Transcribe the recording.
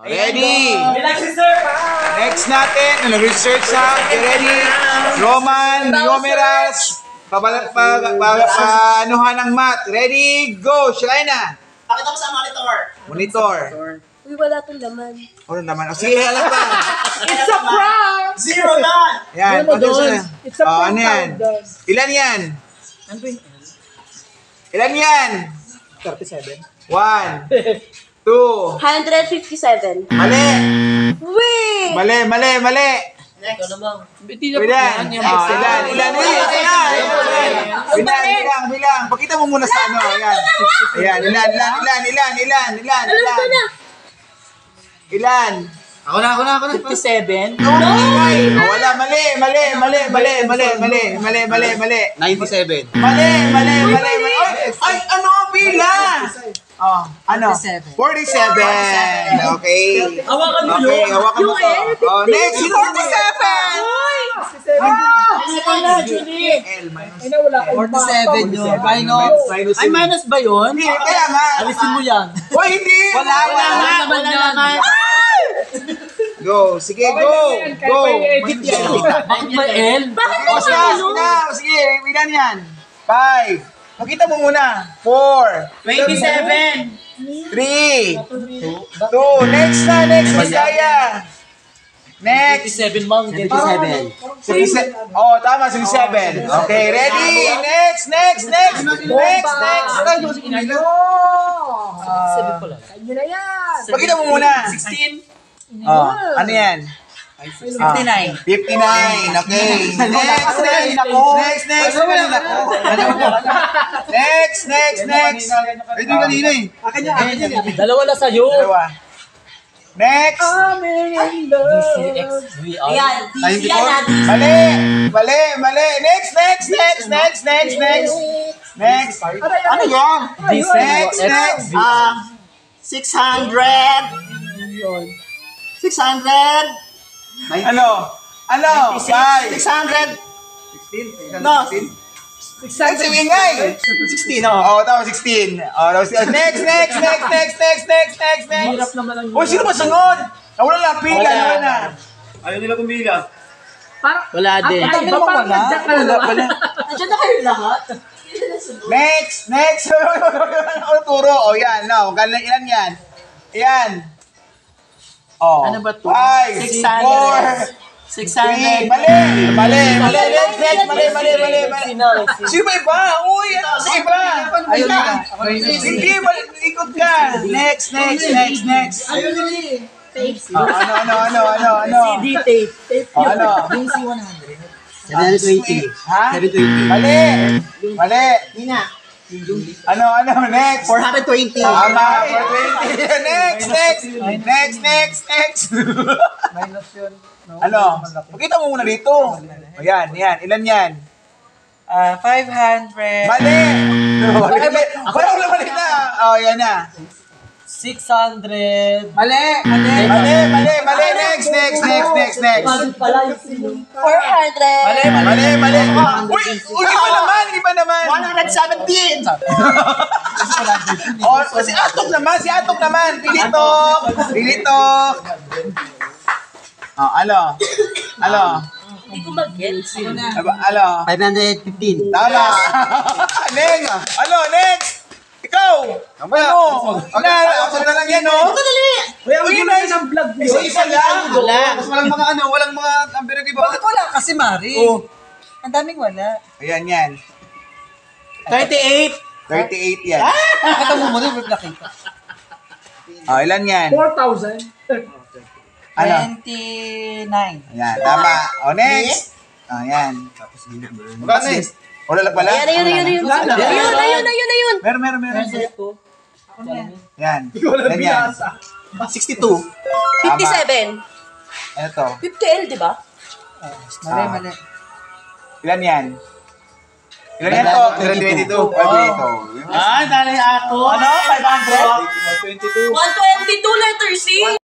Ready? Next natin, nag-research na. Ready? Roman Numerals. Anuhan ng math. Ready? Go! Shalaina. Pakita mo sa monitor. Monitor. Uy, wala itong laman. Ano naman? O sige, alam pa. It's a prank! Zero na! Yan. It's a prank. Ano yan? Ilan yan? Ilan yan? 37. 1, 2. 157. Mali! Wait! Mali! Next. Bilang! Bilang! Pakita mo muna sa ano. Ayan. Ilan? Ilan? Ako na. 57. Wala, mali. 97. Mali. Ay, ano ang bilang? Oh, ano? 47. Okay. Hawakan mo Okay, yun. hawakan mo to. Oh, next, 47! L minus 47 yun. Minus. Ay, minus ba yun? Hindi, kaya nga. Alisin mo yan. Hoy, hindi! Wala naman. Go, sige, go! Ba L? Bakit O, sige, ilan yan? 5. Makita mo muna. 4. 27. 3. 2. Next na, Kaya. Next. 27, Mang. 27. Oh, tama, 67. Okay, ready? Next. Kanya na yan! Pakita mo muna. 16. Oh, ano yan? 59. 59. Okay. Next. Ito yung kanina eh. Dalawa na sa'yo. Dalawa. Next. Ayan, Mali. Next. Ano yan? Next. 600. Ano? 5. 600. 16. No. 16. Oh, tama 16. Oh, next. Hirap naman ang Oh, sino ba sunod? Wala lang pila na. Ayaw nila pumila. Wala din. Ay, ba parang nagjack ka na naman? Nandiyan na kayo lahat. Next. Ano turo? Oh, yan. No, ilan yan? Ayan. Oh. Ano ba to? 5, 600. 3. Mali. Sino ba iba? Uy, ano sa iba? Ayun na. Hindi, ikot ka. Next. Ayun na eh. Ano? CD tape. Ano? Yung C100. 720. Ha? 720. Mali. Nina. Ano? Next. 420. Tama, 420. Next. Minus yun. Ano? Pakita mo muna dito. Ayan. Ilan yan? 500. Mali! Mali na. Oh, yan na. 600. Mali. Next. Pala yung 400. Mali. Uy, iba naman. 117. Oh, si Atok naman. Pilitok. Oh, ano? Hindi ko mag-get. Ano? 515. Tama. Next. Ikaw. Ano? Ako na lang yan, no? Uy, yun na isang vlog. Isa lang. Wala. Mas walang mga number yung iba. Bakit wala kasi, Mari? Oh. Ang daming wala. Ayan yan. 38. 38 yan. Nakita mo muna, wala nakita. Oh, ilan yan? 4,000. Ano? 29. Ayan, tama. O, next. Ayan. Magkano eh? Wala lang pala? Ayun. Meron. Yan. Yan yan. 62. 57. Ano to? 50L, di ba? Mali. Ilan yan? Ilan yan to? 22. Ah, dali ako. Ano? 500? 122 letter C.